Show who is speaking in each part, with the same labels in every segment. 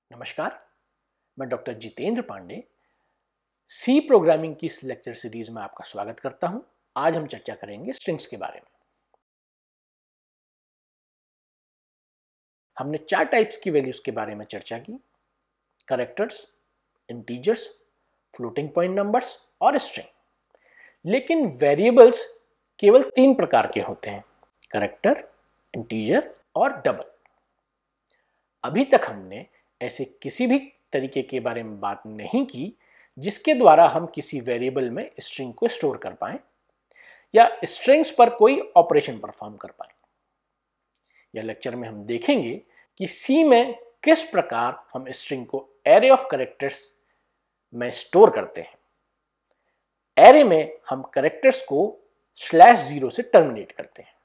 Speaker 1: नमस्कार, मैं doctor Jitendra Pandey C programming की इस लेक्चर सीरीज में आपका स्वागत करता हूं। आज हम चर्चा करेंगे स्ट्रिंग्स के बारे में। हमने चार टाइप्स की वैल्यूज के बारे में चर्चा की: characters, integers, floating point numbers और स्ट्रिंग। लेकिन वेरिएबल्स केवल तीन प्रकार के होते हैं: कैरेक्टर, इंटीजर और डबल। अभी तक हमने ऐसे किसी भी तरीके के बारे में बात नहीं की जिसके द्वारा हम किसी वेरिएबल में स्ट्रिंग को स्टोर कर पाएं या स्ट्रिंग्स पर कोई ऑपरेशन परफॉर्म कर पाएं। यह लेक्चर में हम देखेंगे कि सी में किस प्रकार हम स्ट्रिंग को एरे ऑफ कैरेक्टर्स में स्टोर करते हैं। एरे में हम कैरेक्टर्स को /0 से टर्मिनेट करते हैं।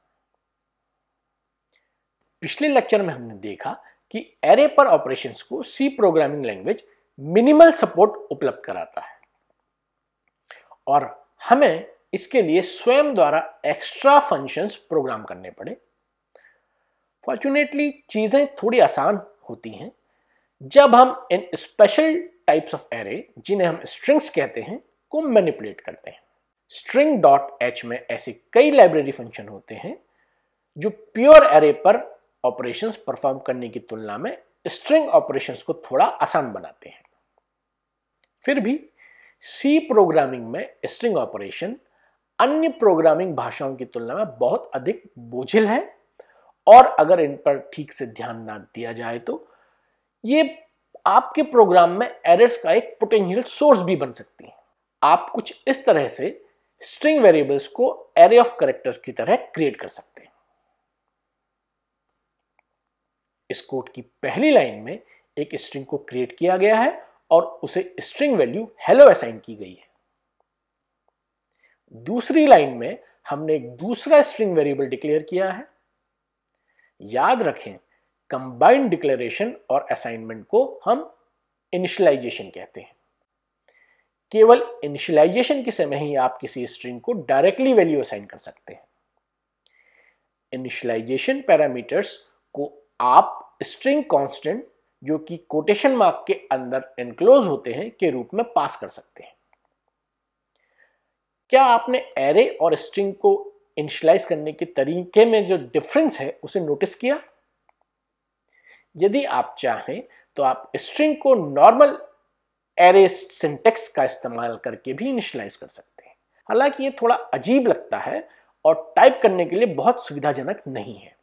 Speaker 1: पिछले लेक्चर में हमने देखा कि एरे पर ऑपरेशंस को C programming language minimal support उपलब्ध कराता है और हमें इसके लिए स्वयं द्वारा एक्स्ट्रा फंक्शंस प्रोग्राम करने पड़े। फॉर्चुनेटली चीजें थोड़ी आसान होती हैं जब हम इन स्पेशल टाइप्स ऑफ एरे, जिन्हें हम स्ट्रिंग्स कहते हैं, को मैनिपुलेट करते हैं। string.h में ऐसे कई लाइब्रेरी फंक्शन होते हैं जो प्योर एरे पर ऑपरेशंस परफॉर्म करने की तुलना में स्ट्रिंग ऑपरेशंस को थोड़ा आसान बनाते हैं। फिर भी सी प्रोग्रामिंग में स्ट्रिंग ऑपरेशन अन्य प्रोग्रामिंग भाषाओं की तुलना में बहुत अधिक बोझिल है और अगर इन पर ठीक से ध्यान ना दिया जाए तो ये आपके प्रोग्राम में एरर्स का एक पोटेंशियल सोर्स भी बन सकती है। आप कुछ इस तरह से स्ट्रिंग वेरिएबल्स को एरे ऑफ कैरेक्टर्स की तरह क्रिएट कर सकते हैं। इस कोड की पहली लाइन में एक स्ट्रिंग को क्रिएट किया गया है और उसे स्ट्रिंग वैल्यू हेलो असाइन की गई है। दूसरी लाइन में हमने एक दूसरा स्ट्रिंग वेरिएबल डिक्लेयर किया है। याद रखें, कंबाइंड डिक्लेरेशन और असाइनमेंट को हम इनिशियलाइजेशन कहते हैं। केवल इनिशियलाइजेशन के समय ही आप किसी स्ट्रिंग को डायरेक्टली वैल्यू असाइन कर सकते हैं। इनिशियलाइजेशन पैरामीटर्स को आप स्ट्रिंग कांस्टेंट, जो कि कोटेशन मार्क के अंदर एनक्लोज होते हैं, के रूप में पास कर सकते हैं। क्या आपने एरे और स्ट्रिंग को इनिशियलाइज करने के तरीके में जो डिफरेंस है उसे नोटिस किया? यदि आप चाहें तो आप स्ट्रिंग को नॉर्मल एरे सिंटेक्स का इस्तेमाल करके भी इनिशियलाइज कर सकते हैं। हालांकि ये थोड़ा अजीब लगता है और टाइप करने के लिए बहुत सुविधाजनक नहीं है।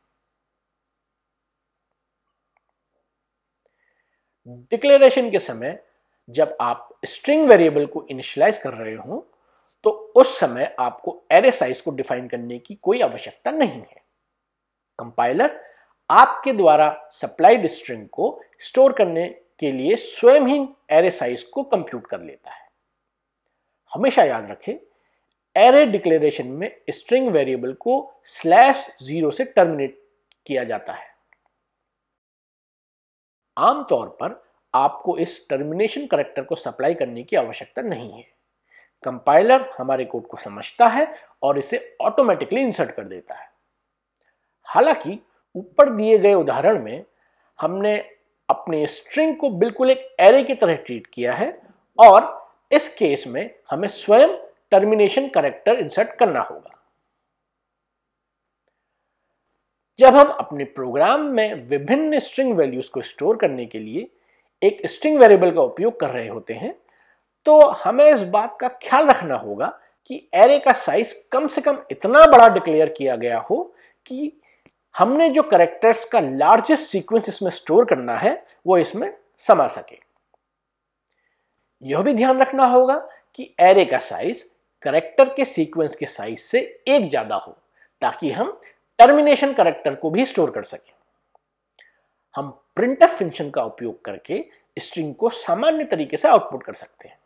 Speaker 1: डिक्लेरेशन के समय जब आप स्ट्रिंग वेरिएबल को इनिशियलाइज कर रहे हो तो उस समय आपको एरे साइज को डिफाइन करने की कोई आवश्यकता नहीं है। कंपाइलर आपके द्वारा सप्लाइड स्ट्रिंग को स्टोर करने के लिए स्वयं ही एरे साइज को कंप्यूट कर लेता है। हमेशा याद रखें, एरे डिक्लेरेशन में स्ट्रिंग वेरिएबल को /0 से टर्मिनेट किया जाता है। आमतौर पर आपको इस टर्मिनेशन कैरेक्टर को सप्लाई करने की आवश्यकता नहीं है। कंपाइलर हमारे कोड को समझता है और इसे ऑटोमेटिकली इंसर्ट कर देता है। हालांकि ऊपर दिए गए उदाहरण में हमने अपने स्ट्रिंग को बिल्कुल एक एरे की तरह ट्रीट किया है और इस केस में हमें स्वयं टर्मिनेशन कैरेक्टर इंसर्ट करना होगा। जब हम अपने प्रोग्राम में विभिन्न स्ट्रिंग वैल्यूज को स्टोर करने के लिए एक स्ट्रिंग वेरिएबल का उपयोग कर रहे होते हैं तो हमें इस बात का ख्याल रखना होगा कि एरे का साइज कम से कम इतना बड़ा डिक्लेयर किया गया हो कि हमने जो कैरेक्टर्स का लार्जेस्ट सीक्वेंस इसमें स्टोर करना है वो इसमें समा सके। यह भी ध्यान रखना होगा कि एरे का साइज कैरेक्टर के सीक्वेंस के साइज से एक ज्यादा हो ताकि हम टर्मिनेशन कैरेक्टर को भी स्टोर कर सकें। हम प्रिंटफ फंक्शन का उपयोग करके स्ट्रिंग को सामान्य तरीके से आउटपुट कर सकते हैं।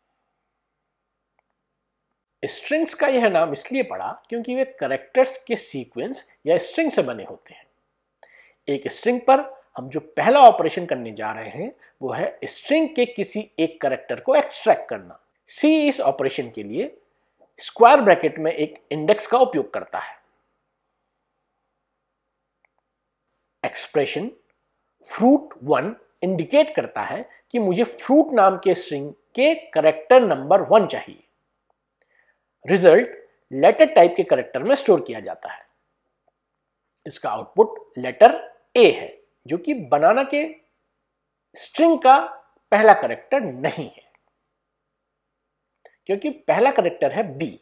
Speaker 1: स्ट्रिंग्स का यह नाम इसलिए पड़ा क्योंकि वे कैरेक्टर्स के सीक्वेंस या स्ट्रिंग से बने होते हैं। एक स्ट्रिंग पर हम जो पहला ऑपरेशन करने जा रहे हैं वो है स्ट्रिंग के किसी एक कैरेक्टर को एक्सट्रैक्ट करना। सी इस ऑपरेशन के लिए स्क्वायर ब्रैकेट में एक इंडेक्स का उपयोग करता है। एक्सप्रेशन fruit1 इंडिकेट करता है कि मुझे फ्रूट नाम के स्ट्रिंग के कैरेक्टर नंबर 1 चाहिए। रिजल्ट लेटर टाइप के कैरेक्टर में स्टोर किया जाता है। इसका आउटपुट लेटर ए है, जो कि बनाना के स्ट्रिंग का पहला कैरेक्टर नहीं है, क्योंकि पहला कैरेक्टर है बी।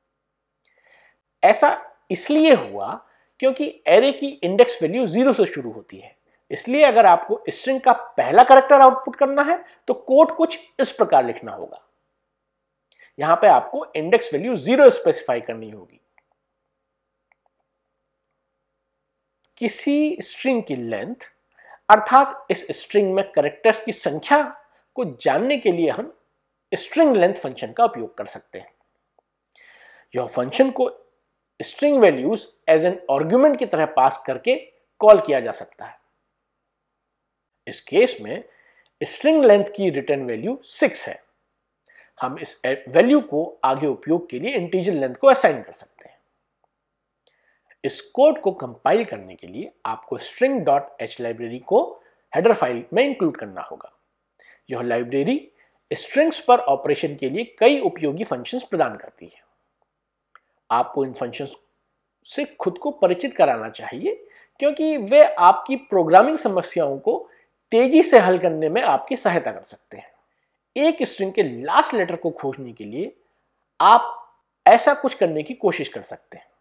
Speaker 1: ऐसा इसलिए हुआ क्योंकि एरे की इंडेक्स वैल्यू 0 से शुरू होती है। इसलिए अगर आपको स्ट्रिंग का पहला कैरेक्टर आउटपुट करना है तो कोड कुछ इस प्रकार लिखना होगा। यहां पे आपको इंडेक्स वैल्यू 0 स्पेसिफाई करनी होगी। किसी स्ट्रिंग की लेंथ अर्थात इस स्ट्रिंग में कैरेक्टर्स की संख्या को जानने के लिए हम स्ट्रिंग लेंथ फंक्शन का उपयोग कर सकते हैं। यह फंक्शन को string values as an argument की तरह पास करके कॉल किया जा सकता है। इस केस में स्ट्रिंग लेंथ की रिटर्न वैल्यू 6 है। हम इस वैल्यू को आगे उपयोग के लिए इंटीजर लेंथ को असाइन कर सकते हैं। इस कोड को कंपाइल करने के लिए आपको string.h लाइब्रेरी को हेडर फाइल में इंक्लूड करना होगा। यह लाइब्रेरी स्ट्रिंग्स पर ऑपरेशन के लिए कई उपयोगी फंक्शंस प्रदान करती है। आपको इन फंक्शंस से खुद को परिचित कराना चाहिए, क्योंकि वे आपकी प्रोग्रामिंग समस्याओं को तेजी से हल करने में आपकी सहायता कर सकते हैं। एक स्ट्रिंग के लास्ट लेटर को खोजने के लिए आप ऐसा कुछ करने की कोशिश कर सकते हैं।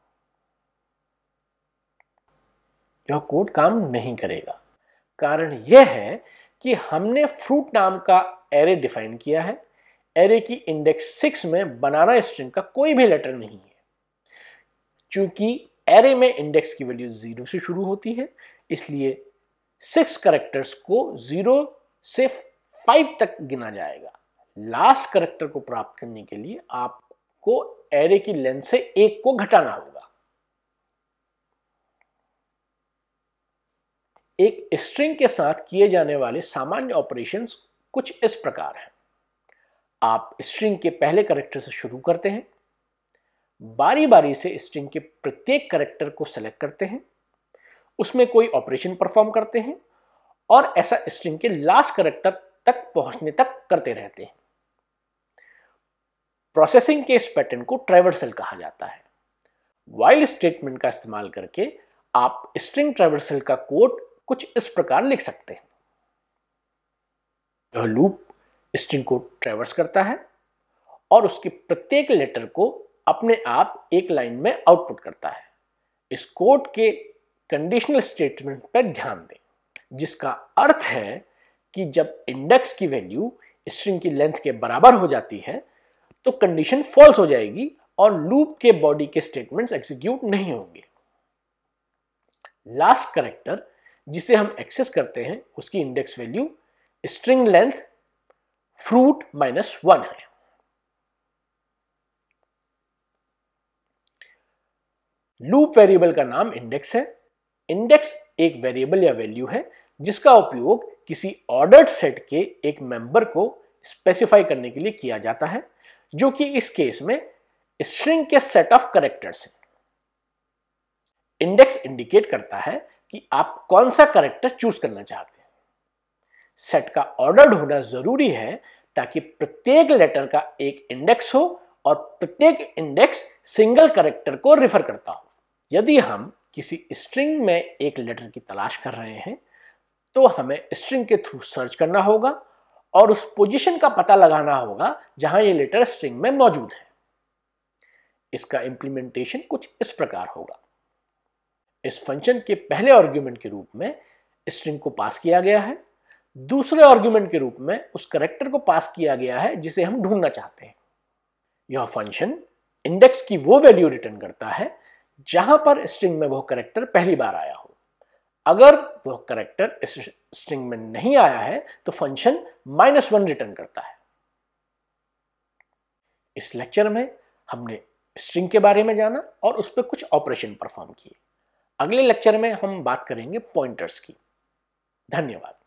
Speaker 1: यह कोड काम नहीं करेगा। कारण यह है कि हमने फ्रूट नाम का एरे डिफाइन किया है। एरे की इंडेक्स 6 में बनाना स्ट्रिंग का कोई भी लेटर नहीं है। चूंकि एरे में इंडेक्स की वैल्यू 0 से शुरू होती है, इसलिए 6 कैरेक्टर्स को 0 से 5 तक गिना जाएगा। लास्ट कैरेक्टर को प्राप्त करने के लिए आपको एरे की लेंथ से 1 को घटाना होगा। एक स्ट्रिंग के साथ किए जाने वाले सामान्य ऑपरेशंस कुछ इस प्रकार हैं। आप स्ट्रिंग के पहले कैरेक्टर से शुरू करते हैं, बारी बारी से स्ट्रिंग के प्रत्येक कैरेक्टर को सेलेक्ट करते हैं, उसमें कोई ऑपरेशन परफॉर्म करते हैं और ऐसा स्ट्रिंग के लास्ट कैरेक्टर तक पहुंचने तक करते रहते हैं। प्रोसेसिंग के इस पैटर्न को ट्रैवर्सल कहा जाता है। व्हाइल स्टेटमेंट का इस्तेमाल करके आप स्ट्रिंग ट्रैवर्सल का कोड कुछ इस प्रकार लिख सकते हैं। यह लूप स्ट्रिंग को ट्रैवर्स करता है और उसके प्रत्येक लेटर को अपने आप एक लाइन में आउटपुट करता है। इस कोड के कंडीशनल स्टेटमेंट पर ध्यान दें, जिसका अर्थ है कि जब इंडेक्स की वैल्यू स्ट्रिंग की लेंथ के बराबर हो जाती है तो कंडीशन फॉल्स हो जाएगी और लूप के बॉडी के स्टेटमेंट्स एग्जीक्यूट नहीं होंगे। लास्ट कैरेक्टर जिसे हम एक्सेस करते हैं उसकी index value string length fruit -1 है। लूप वेरिएबल का नाम इंडेक्स है। इंडेक्स एक वेरिएबल या वैल्यू है जिसका उपयोग किसी ऑर्डर्ड सेट के एक मेंबर को स्पेसिफाई करने के लिए किया जाता है, जो कि इस केस में स्ट्रिंग के सेट ऑफ कैरेक्टर्स हैं। इंडेक्स इंडिकेट करता है कि आप कौन सा कैरेक्टर चूज करना चाहते हैं। सेट का ऑर्डर्ड होना जरूरी है ताकि प्रत्येक लेटर का एक इंडेक्स हो और प्रत्येक इंडेक्स सिंगल कैरेक्टर को रिफर करता हो। यदि हम किसी स्ट्रिंग में एक लेटर की तलाश कर रहे हैं तो हमें स्ट्रिंग के थ्रू सर्च करना होगा और उस पोजीशन का पता लगाना होगा जहां ये लेटर स्ट्रिंग में मौजूद है। इसका इंप्लीमेंटेशन कुछ इस प्रकार होगा। इस फंक्शन के पहले आर्गुमेंट के रूप में स्ट्रिंग को पास किया गया है। दूसरे आर्गुमेंट के रूप में उस कैरेक्टर को पास किया गया है जिसे हम ढूंढना चाहते हैं। यह फंक्शन इंडेक्स की वो वैल्यू रिटर्न करता है जहां पर स्ट्रिंग में वह कैरेक्टर पहली बार आया हो। अगर वह कैरेक्टर इस स्ट्रिंग में नहीं आया है तो फंक्शन -1 रिटर्न करता है। इस लेक्चर में हमने स्ट्रिंग के बारे में जाना और उस पर कुछ ऑपरेशन परफॉर्म किए। अगले लेक्चर में हम बात करेंगे पॉइंटर्स की। धन्यवाद।